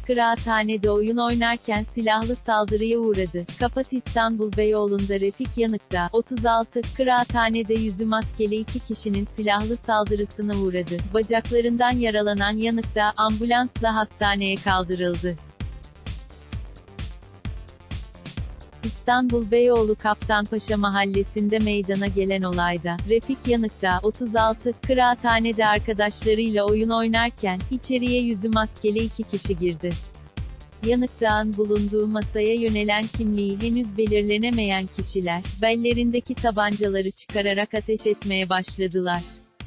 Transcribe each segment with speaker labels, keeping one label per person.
Speaker 1: kıraathanede oyun oynarken silahlı saldırıya uğradı. Kapat İstanbul Beyoğlu'nda Refik Yanıkdağ, 36, kıraathanede yüzü maskeli iki kişinin silahlı saldırısına uğradı. Bacaklarından yaralanan Yanıkdağ, ambulansla hastaneye kaldırıldı. İstanbul Beyoğlu Kaptanpaşa Mahallesi'nde meydana gelen olayda, Refik Yanıkdağ, 36, kıraathanede arkadaşlarıyla oyun oynarken, içeriye yüzü maskeli iki kişi girdi. Yanıkdağ'ın bulunduğu masaya yönelen kimliği henüz belirlenemeyen kişiler, bellerindeki tabancaları çıkararak ateş etmeye başladılar.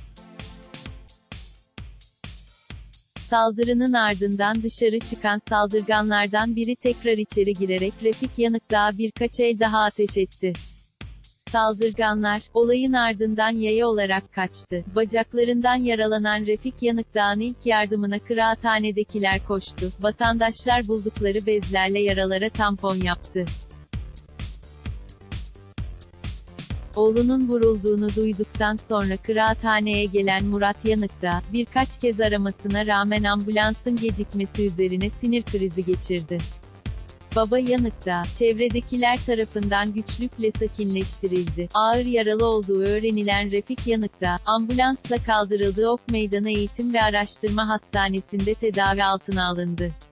Speaker 1: Saldırının ardından dışarı çıkan saldırganlardan biri tekrar içeri girerek Refik Yanıkdağ'a birkaç el daha ateş etti. Saldırganlar, olayın ardından yaya olarak kaçtı. Bacaklarından yaralanan Refik Yanıkdağ'ın ilk yardımına kıraathanedekiler koştu. Vatandaşlar buldukları bezlerle yaralara tampon yaptı. Oğlunun vurulduğunu duyduktan sonra kıraathaneye gelen Murat Yanıkdağ, birkaç kez aramasına rağmen ambulansın gecikmesi üzerine sinir krizi geçirdi. Baba Yanıkdağ, çevredekiler tarafından güçlükle sakinleştirildi. Ağır yaralı olduğu öğrenilen Refik Yanıkdağ, ambulansla kaldırıldığı Ok Meydanı Eğitim ve Araştırma Hastanesi'nde tedavi altına alındı.